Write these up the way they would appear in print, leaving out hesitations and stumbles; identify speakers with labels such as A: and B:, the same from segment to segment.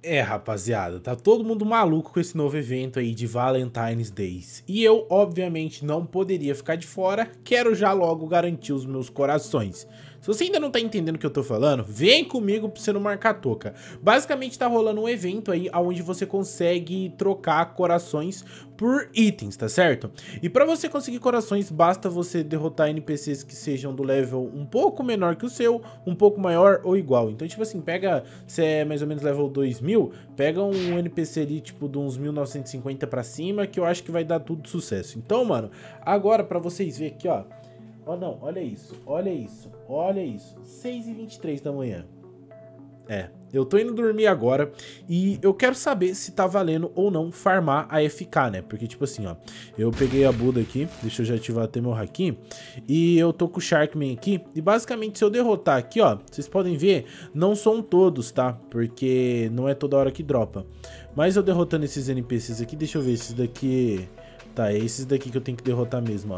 A: É, rapaziada, tá todo mundo maluco com esse novo evento aí de Valentine's Days. E eu, obviamente, não poderia ficar de fora, quero já logo garantir os meus corações. Se você ainda não tá entendendo o que eu tô falando, vem comigo pra você não marcar toca. Basicamente tá rolando um evento aí onde você consegue trocar corações por itens, tá certo? E pra você conseguir corações, basta você derrotar NPCs que sejam do level um pouco menor que o seu, um pouco maior ou igual. Então, tipo assim, pega, se é mais ou menos level 2000, pega um NPC ali, tipo, de uns 1950 pra cima, que eu acho que vai dar tudo sucesso. Então, mano, agora pra vocês verem aqui, ó. Oh, não, olha isso, olha isso, olha isso. 6h23 da manhã. É, eu tô indo dormir agora e eu quero saber se tá valendo ou não farmar a FK, né? Porque, tipo assim, ó, eu peguei a Buda aqui, deixa eu já ativar até meu haki, e eu tô com o Sharkman aqui, e basicamente se eu derrotar aqui, ó, vocês podem ver, não são todos, tá? Porque não é toda hora que dropa. Mas eu derrotando esses NPCs aqui, deixa eu ver, esses daqui... Tá, é esses daqui que eu tenho que derrotar mesmo, ó.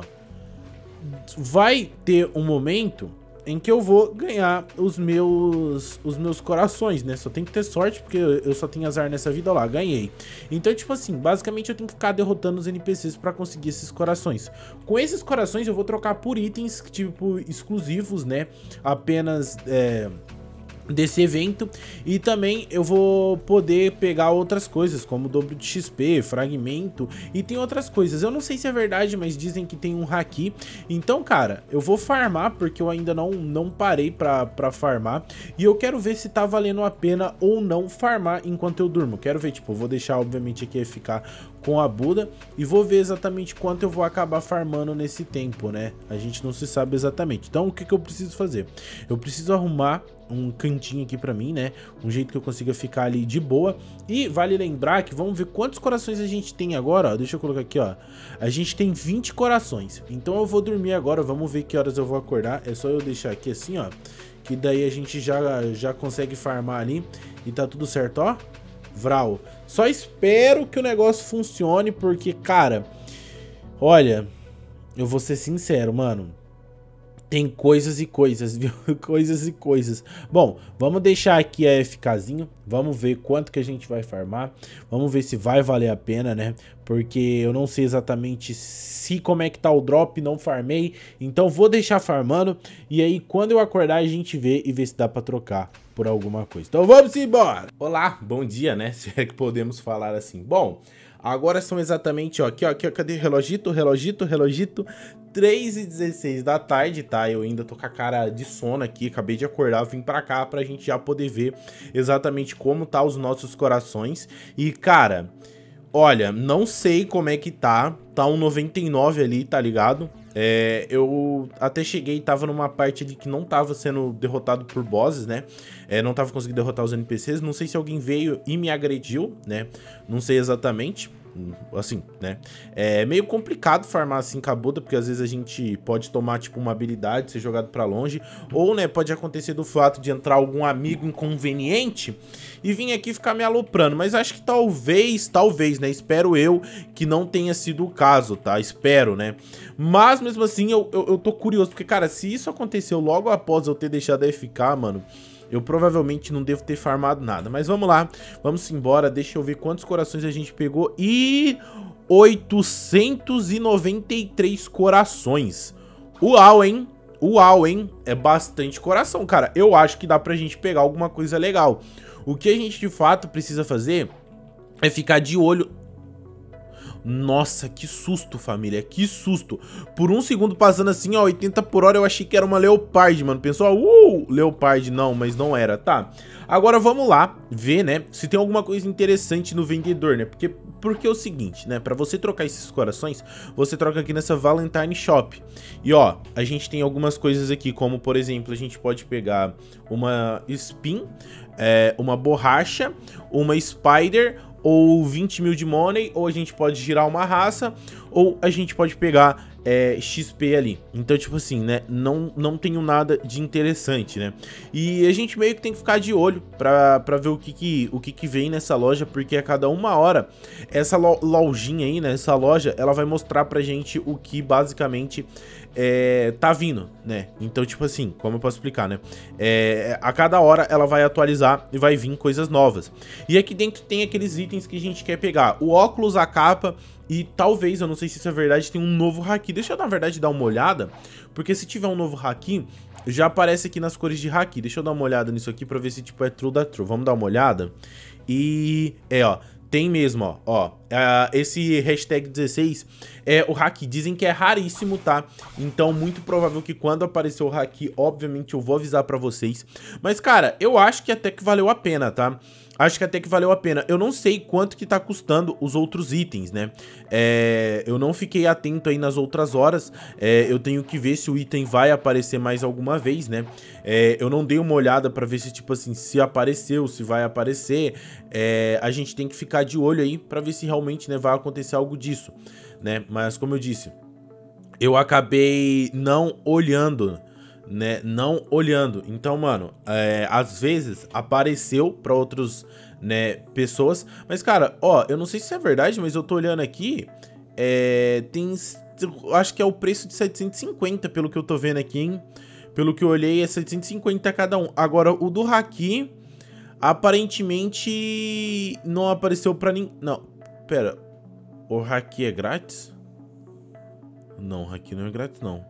A: Vai ter um momento em que eu vou ganhar os meus corações, né? Só tem que ter sorte, porque eu só tenho azar nessa vida. Ó lá, ganhei. Então, tipo assim, basicamente eu tenho que ficar derrotando os NPCs pra conseguir esses corações. Com esses corações eu vou trocar por itens, tipo, exclusivos, né? Apenas, desse evento, e também eu vou poder pegar outras coisas como dobro de XP, fragmento, e tem outras coisas. Eu não sei se é verdade, mas dizem que tem um haki. Então, cara, eu vou farmar porque eu ainda não parei pra farmar, e eu quero ver se tá valendo a pena ou não farmar enquanto eu durmo. Quero ver, tipo, eu vou deixar obviamente aqui ficar com a Buda e vou ver exatamente quanto eu vou acabar farmando nesse tempo, né? A gente não se sabe exatamente. Então, o que eu preciso fazer? Eu preciso arrumar um cantinho aqui pra mim, né? Um jeito que eu consiga ficar ali de boa. E vale lembrar que vamos ver quantos corações a gente tem agora, ó. Deixa eu colocar aqui, ó. A gente tem 20 corações. Então eu vou dormir agora, vamos ver que horas eu vou acordar. É só eu deixar aqui assim, ó, que daí a gente já consegue farmar ali e tá tudo certo, ó. Vral. Só espero que o negócio funcione, porque, cara, olha, eu vou ser sincero, mano. Tem coisas e coisas, viu? Coisas e coisas. Bom, vamos deixar aqui a FKzinho. Vamos ver quanto que a gente vai farmar. Vamos ver se vai valer a pena, né? Porque eu não sei exatamente se como é que tá o drop, não farmei. Então vou deixar farmando. E aí quando eu acordar a gente vê e vê se dá pra trocar por alguma coisa. Então vamos embora! Olá, bom dia, né? Se é que podemos falar assim. Bom... Agora são exatamente, ó, aqui, ó, cadê? Relogito, 3h16 da tarde, tá? Eu ainda tô com a cara de sono aqui, acabei de acordar, vim pra cá pra gente já poder ver exatamente como tá os nossos corações. E, cara, olha, não sei como é que tá um 99 ali, tá ligado? Eu até cheguei, tava numa parte ali que não tava sendo derrotado por bosses, né? Não tava conseguindo derrotar os NPCs. Não sei se alguém veio e me agrediu, né? Não sei exatamente. Assim, né? É meio complicado farmar assim com a Buda, porque às vezes a gente pode tomar, tipo, uma habilidade, ser jogado pra longe. Ou, né, pode acontecer do fato de entrar algum amigo inconveniente e vir aqui ficar me aloprando. Mas acho que talvez, né? Espero eu que não tenha sido o caso, tá? Espero, né? Mas mesmo assim eu tô curioso, porque, cara, se isso aconteceu logo após eu ter deixado a FK, mano, eu provavelmente não devo ter farmado nada. Mas vamos lá, vamos embora. Deixa eu ver quantos corações a gente pegou. E 893 corações. Uau, hein? Uau, hein? É bastante coração, cara. Eu acho que dá pra gente pegar alguma coisa legal. O que a gente de fato precisa fazer é ficar de olho... Nossa, que susto, família, que susto. Por um segundo passando assim, ó, 80 por hora, eu achei que era uma Leopard, mano. Pensou, Leopard, não, mas não era, tá? Agora vamos lá ver, né, se tem alguma coisa interessante no vendedor, né? Porque é o seguinte, né, pra você trocar esses corações, você troca aqui nessa Valentine Shop. E ó, a gente tem algumas coisas aqui, como por exemplo, a gente pode pegar uma Spin, uma borracha, uma Spider, ou 20 mil de money, ou a gente pode girar uma raça, ou a gente pode pegar XP ali. Então, tipo assim, né, não tenho nada de interessante, né? E a gente meio que tem que ficar de olho pra ver o que vem nessa loja, porque a cada uma hora, essa lojinha aí, né, essa loja, ela vai mostrar pra gente o que basicamente tá vindo, né? Então, tipo assim, como eu posso explicar, né? A cada hora ela vai atualizar e vai vir coisas novas. E aqui dentro tem aqueles itens que a gente quer pegar. O óculos, a capa e talvez, eu não sei se isso é verdade, tem um novo haki. Deixa eu, na verdade, dar uma olhada, porque se tiver um novo haki, já aparece aqui nas cores de haki. Deixa eu dar uma olhada nisso aqui pra ver se, tipo, é true da true. Vamos dar uma olhada. E, ó, tem mesmo, ó, esse hashtag 16 é o haki, dizem que é raríssimo, tá? Então, muito provável que quando aparecer o haki, obviamente eu vou avisar pra vocês. Mas, cara, eu acho que até que valeu a pena, tá? Acho que até que valeu a pena. Eu não sei quanto que tá custando os outros itens, né? Eu não fiquei atento aí nas outras horas. Eu tenho que ver se o item vai aparecer mais alguma vez, né? Eu não dei uma olhada pra ver se, tipo assim, se apareceu, se vai aparecer. A gente tem que ficar de olho aí pra ver se realmente, né, vai acontecer algo disso, né? Mas, como eu disse, eu acabei não olhando, né, não olhando. Então, mano, às vezes apareceu pra outros, né, pessoas. Mas, cara, ó, eu não sei se é verdade, mas eu tô olhando aqui, eu acho que é o preço de 750, pelo que eu tô vendo aqui, hein? Pelo que eu olhei, é 750 cada um. Agora, o do haki, aparentemente não apareceu pra ninguém. Não, pera, o haki é grátis? Não, o haki não é grátis, não.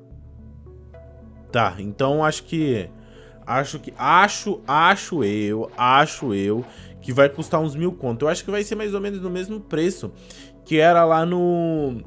A: Tá, então acho eu que vai custar uns 1000 conto. Eu acho que vai ser mais ou menos no mesmo preço que era lá não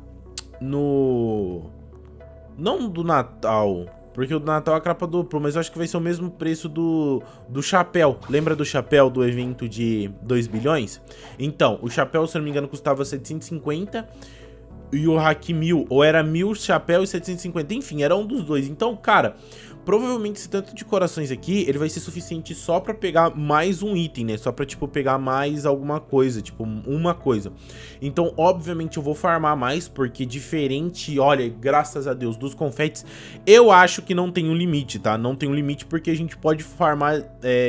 A: do Natal, porque o do Natal é a capa dupla, mas eu acho que vai ser o mesmo preço do chapéu. Lembra do chapéu do evento de 2 bilhões? Então, o chapéu, se não me engano, custava 750 e o haki 1000, ou era 1000 chapéu e 750, enfim, era um dos dois. Então, cara, provavelmente esse tanto de corações aqui, ele vai ser suficiente só pra pegar mais um item, né? Só pra, tipo, pegar mais alguma coisa, tipo, uma coisa. Então, obviamente, eu vou farmar mais, porque diferente, olha, graças a Deus, dos confetes, eu acho que não tem um limite, tá? Não tem um limite, porque a gente pode farmar,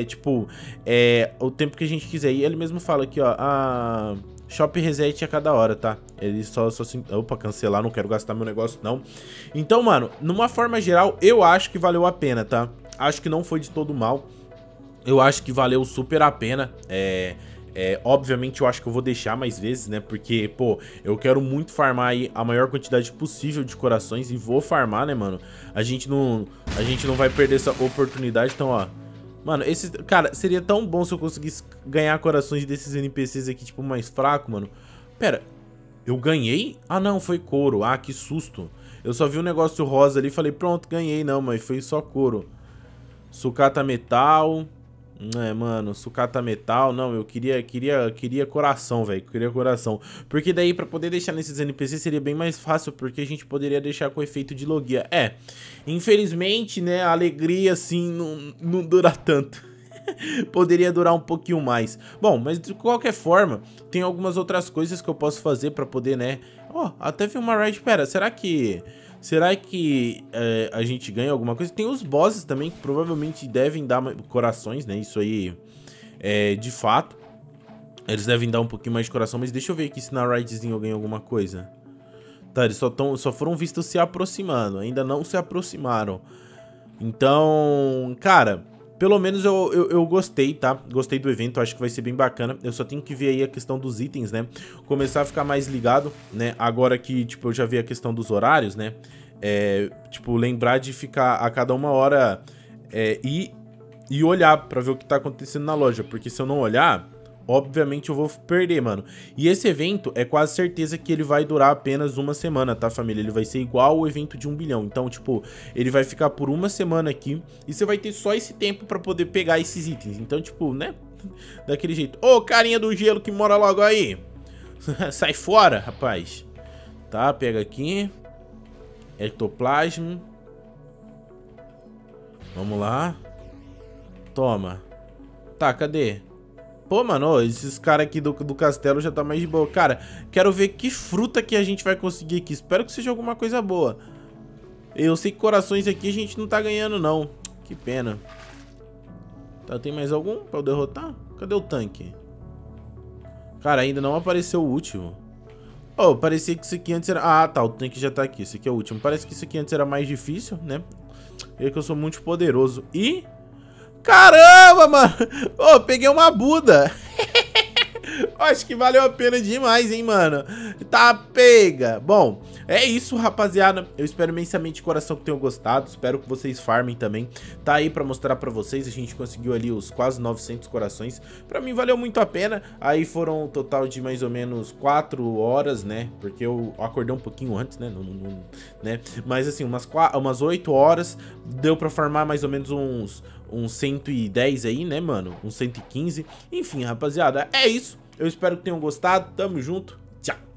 A: o tempo que a gente quiser. E ele mesmo fala aqui, ó, Shop reset a cada hora, tá? Ele só assim... Opa, cancelar, não quero gastar meu negócio, não. Então, mano, numa forma geral, eu acho que valeu a pena, tá? Acho que não foi de todo mal. Eu acho que valeu super a pena. Obviamente, eu acho que eu vou deixar mais vezes, né? Porque, pô, eu quero muito farmar aí a maior quantidade possível de corações. E vou farmar, né, mano? A gente não vai perder essa oportunidade. Então, ó... Mano, cara, seria tão bom se eu conseguisse ganhar corações desses NPCs aqui, tipo, mais fraco, mano. Pera, eu ganhei? Ah, não, foi couro. Ah, que susto. Eu só vi um negócio rosa ali e falei, pronto, ganhei. Não, mas foi só couro. Sucata metal. Mano, sucata metal. Não, eu queria coração, velho. Queria coração. Porque daí, pra poder deixar nesses NPCs seria bem mais fácil, porque a gente poderia deixar com efeito de logia. Infelizmente, né, a alegria, assim, não dura tanto. Poderia durar um pouquinho mais. Bom, mas de qualquer forma, tem algumas outras coisas que eu posso fazer pra poder, né... Ó, até vi uma raid. Pera, será que a gente ganha alguma coisa? Tem os bosses também, que provavelmente devem dar corações, né? Isso aí de fato. Eles devem dar um pouquinho mais de coração, mas deixa eu ver aqui se na raidzinha eu ganho alguma coisa. Tá, eles só foram vistos se aproximando, ainda não se aproximaram. Então, cara... Pelo menos eu gostei, tá? Gostei do evento, acho que vai ser bem bacana. Eu só tenho que ver aí a questão dos itens, né? Começar a ficar mais ligado, né? Agora que, tipo, eu já vi a questão dos horários, né? Tipo, lembrar de ficar a cada uma hora e olhar pra ver o que tá acontecendo na loja. Porque se eu não olhar... Obviamente eu vou perder, mano. E esse evento é quase certeza que ele vai durar apenas uma semana, tá, família? Ele vai ser igual o evento de 1 bilhão. Então, tipo, ele vai ficar por uma semana aqui. E você vai ter só esse tempo pra poder pegar esses itens. Então, tipo, né? Daquele jeito. Ô, carinha do gelo que mora logo aí. Sai fora, rapaz. Tá, pega aqui. Ectoplasma. Vamos lá. Toma. Tá, cadê? Pô, mano, ó, esses caras aqui do castelo já tá mais de boa. Cara, quero ver que fruta que a gente vai conseguir aqui. Espero que seja alguma coisa boa. Eu sei que corações aqui a gente não tá ganhando, não. Que pena. Tá, tem mais algum pra eu derrotar? Cadê o tanque? Cara, ainda não apareceu o último. Oh, parecia que isso aqui antes era... Ah, tá, o tanque já tá aqui. Esse aqui é o último. Parece que isso aqui antes era mais difícil, né? É que eu sou muito poderoso. E... Caramba, mano! Oh, peguei uma Buda. Acho que valeu a pena demais, hein, mano. Tá pega. Bom, é isso, rapaziada. Eu espero imensamente de coração que tenham gostado. Espero que vocês farmem também. Tá aí pra mostrar pra vocês. A gente conseguiu ali os quase 900 corações. Pra mim valeu muito a pena. Aí foram um total de mais ou menos 4 horas, né? Porque eu acordei um pouquinho antes, né? Né? Mas assim, umas 8 horas. Deu pra farmar mais ou menos uns 110 aí, né, mano? Uns 115. Enfim, rapaziada, é isso. Eu espero que tenham gostado. Tamo junto. Tchau.